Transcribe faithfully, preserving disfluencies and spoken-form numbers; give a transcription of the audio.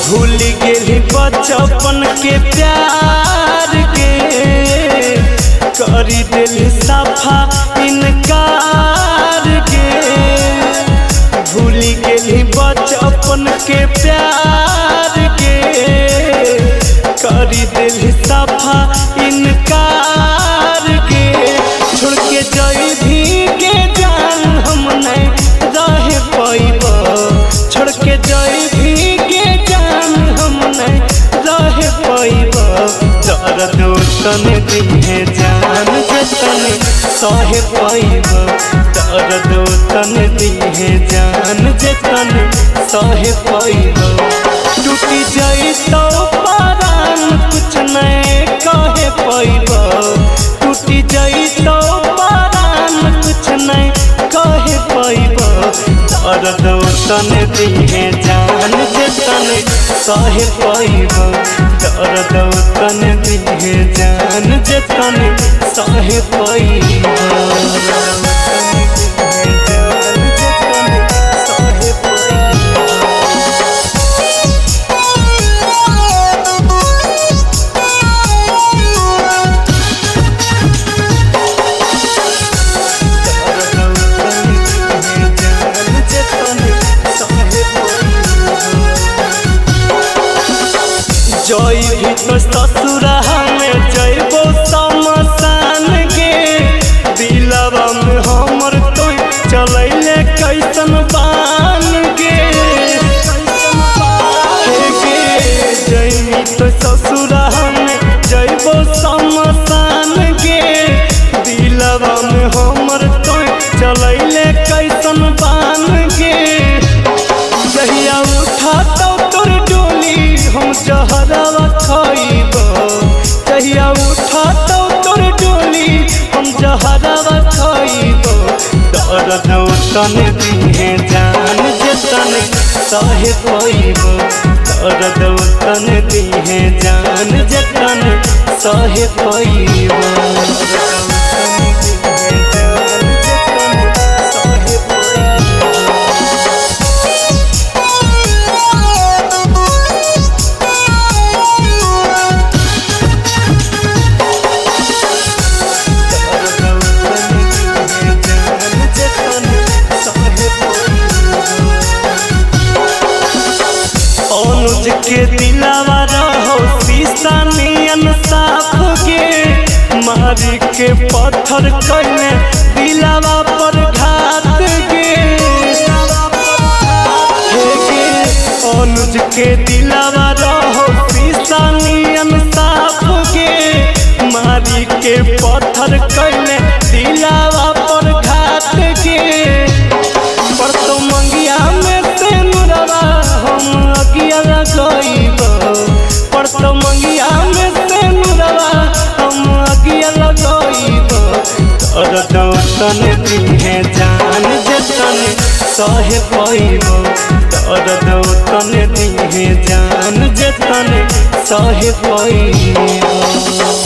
भूल गेली बचपन के प्यार के करी दिली सफा इनकार के भूल गेली बचपन के प्यार के करी दिली सफा इनकार के छोड़ के जाई भी के जान हम नहीं रह पाइब छोड़ के जाई भी के जान हम नहीं रह पाइब दर्द तन दिहे जान जतन सह पाइब दर्द तन दिहे जान जतन सह पाइब टूटी जाई तो परान कुछ नहीं कह पाइब टूटी जाई तो परान कुछ नहीं कह पाइब दर्द तन दिहे जान जतन सह पाइब दर्द तन दिहे जान जतन सह पाइब जई भी तो ससुरा में जइबो समसान के दिलवा में हमर तो चलैले कैसन बान के जई तो ससुरा में जइबो समसान के दिलवा में हमर तो चलैले कैसन बान के जहिया उठा तो तोर डोली हम जहरवा खाइब जहिया उठा तो तोर डोली हम जहरवा खाइब दर्द तन दिहे जान जतन सह पाइब दर्द तन दिहे जान जतन सह पाइब के दिलावा रहो शीशा नियन साफ के मारी के पत्थर कने दिलावा पर घात के अनुज के दिलावा रहो शीशा नियन साफ के मारी के पत्थर कने दिलावा पर घात के पर तो मंगिया में से नुरवा हम अगिया लगाइब पर तो मंगिया में से नुरवा हम अगिया लगाइब दर्द तन दिहे जान जतन सह पाइब दर्द तन दिहे जान जतन सह पाइब।